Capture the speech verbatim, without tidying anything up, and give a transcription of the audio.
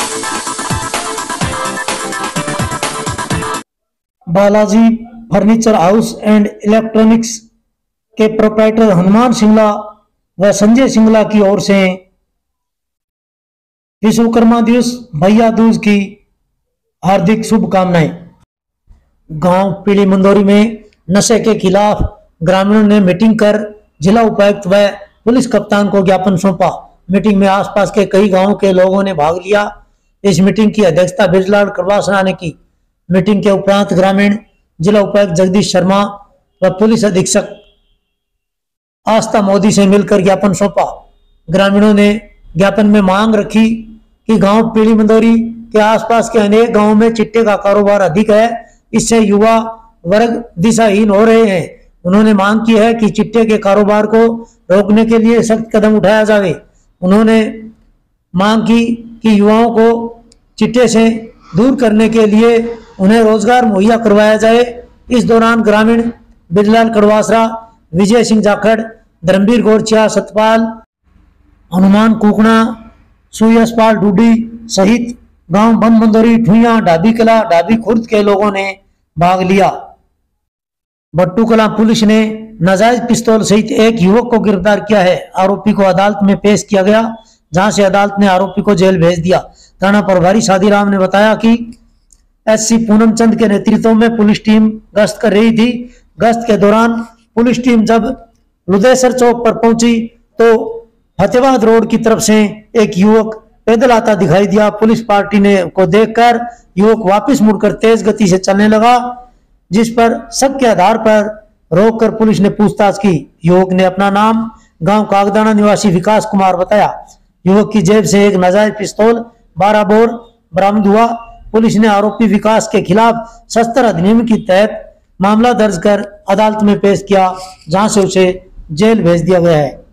Balaji furniture house and electronics के proprietor Hanuman Singla व संजय सिंगला की ओर से विश्वकर्मा दिवस भैया दूज की हार्दिक शुभकामनाएं। गांव पीली मंदोरी में नशे के खिलाफ ग्रामीणों ने मीटिंग कर जिला उपायुक्त व पुलिस कप्तान को ज्ञापन सौंपा। मीटिंग में आसपास के कई गांवों के लोगों ने भाग लिया। इस मीटिंग की अध्यक्षता बिरजलाल कड़वासरा ने की। मीटिंग के उपरांत ग्रामीण जिला उपायुक्त जगदीश शर्मा व पुलिस अधीक्षक आस्था मोदी से मिलकर ज्ञापन सौंपा। ग्रामीणों ने ज्ञापन में मांग रखी कि गांव पीली मंदोरी के आसपास के अनेक गांवों में चिट्टे का कारोबार अधिक है, इससे युवा वर्ग दिशाहीन हो रहे हैं। उन्होंने मांग की है कि चिट्टे के कारोबार को रोकने के लिए सख्त कदम उठाया जाए। उन्होंने मांग की कि युवाओं को चिट्टे से दूर करने के लिए उन्हें रोजगार मुहैया करवाया जाए। इस दौरान ग्रामीण बिरलाल कड़वासरा, विजय सिंह जाखड़, धर्मवीर गोरचिया, सतपाल, हनुमान कुकड़ा, सुयसपाल डूडी सहित गांव बन मंदोरी, ठुइया, ढाबी कला, ढाबी खुर्द के लोगों ने भाग लिया। बट्टू कला पुलिस ने नाजायज पिस्तौल सहित एक युवक को गिरफ्तार किया है। आरोपी को अदालत में पेश किया गया, जहां से अदालत ने आरोपी को जेल भेज दिया। थाना प्रभारी सादीराम ने बताया कि एससी पूनम चंद के नेतृत्व में पुलिस टीम गश्त कर रही थी। गश्त के दौरान पुलिस टीम जब लुदेसर चौक पर पहुंची तो फतेहाबाद रोड की तरफ से एक युवक पैदल आता दिखाई दिया। पुलिस पार्टी ने को देखकर युवक वापस मुड़कर तेज गति से चलने लगा, जिस पर शक के आधार पर रोककर पुलिस ने पूछताछ की। युवक ने अपना नाम गांव कागदाना निवासी विकास कुमार बताया। युवक की जेब से एक नाजायज पिस्तौल बारह बोर बरामद हुआ। पुलिस ने आरोपी विकास के खिलाफ शस्त्र अधिनियम के तहत मामला दर्ज कर अदालत में पेश किया, जहां से उसे जेल भेज दिया गया है।